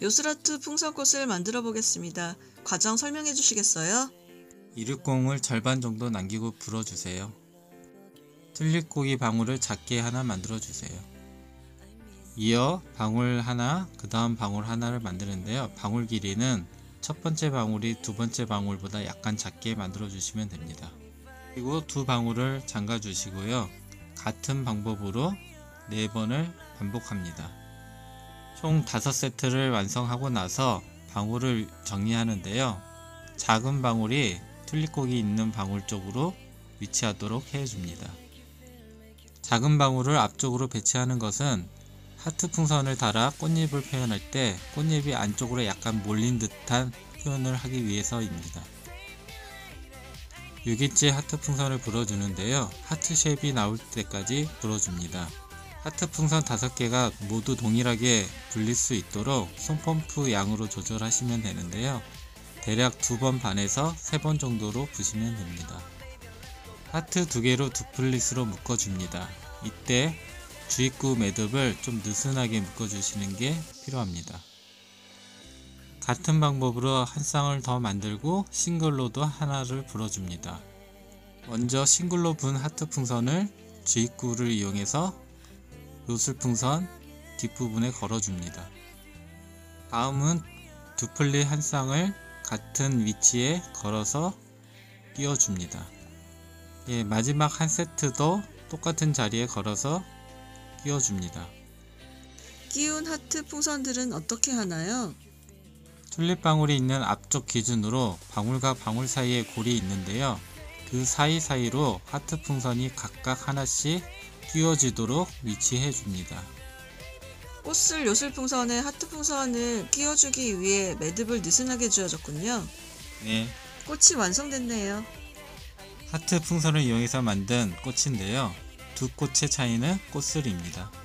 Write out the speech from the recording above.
요술하트 풍선꽃을 만들어 보겠습니다. 과정 설명해 주시겠어요? 이륙공을 절반 정도 남기고 불어주세요. 튤립고기 방울을 작게 하나 만들어주세요. 이어 방울 하나, 그 다음 방울 하나를 만드는데요. 방울 길이는 첫 번째 방울이 두 번째 방울보다 약간 작게 만들어 주시면 됩니다. 그리고 두 방울을 잠가 주시고요. 같은 방법으로 4번을 반복합니다. 총 5세트를 완성하고 나서 방울을 정리하는데요. 작은 방울이 튤립고기 있는 방울 쪽으로 위치하도록 해줍니다. 작은 방울을 앞쪽으로 배치하는 것은 하트 풍선을 달아 꽃잎을 표현할 때 꽃잎이 안쪽으로 약간 몰린 듯한 표현을 하기 위해서입니다. 6인치 하트 풍선을 불어주는데요. 하트 쉐입이 나올 때까지 불어줍니다. 하트 풍선 5개가 모두 동일하게 불릴 수 있도록 손펌프 양으로 조절하시면 되는데요. 대략 2번 반에서 3번 정도로 부시면 됩니다. 하트 2개로 두플릿으로 묶어줍니다. 이때 주입구 매듭을 좀 느슨하게 묶어주시는 게 필요합니다. 같은 방법으로 한 쌍을 더 만들고 싱글로도 하나를 불어줍니다. 먼저 싱글로 분 하트 풍선을 주입구를 이용해서 요술풍선 뒷부분에 걸어줍니다. 다음은 두플릿 한 쌍을 같은 위치에 걸어서 끼워줍니다. 마지막 한 세트도 똑같은 자리에 걸어서 끼워줍니다. 끼운 하트 풍선들은 어떻게 하나요? 튤립 방울이 있는 앞쪽 기준으로 방울과 방울 사이에 골이 있는데요. 그 사이사이로 하트 풍선이 각각 하나씩 끼워지도록 위치해 줍니다. 꽃을 요술풍선에 하트 풍선을 끼워주기 위해 매듭을 느슨하게 주어졌군요. 네, 꽃이 완성됐네요. 하트 풍선을 이용해서 만든 꽃인데요. 두 꽃의 차이는 꽃술입니다.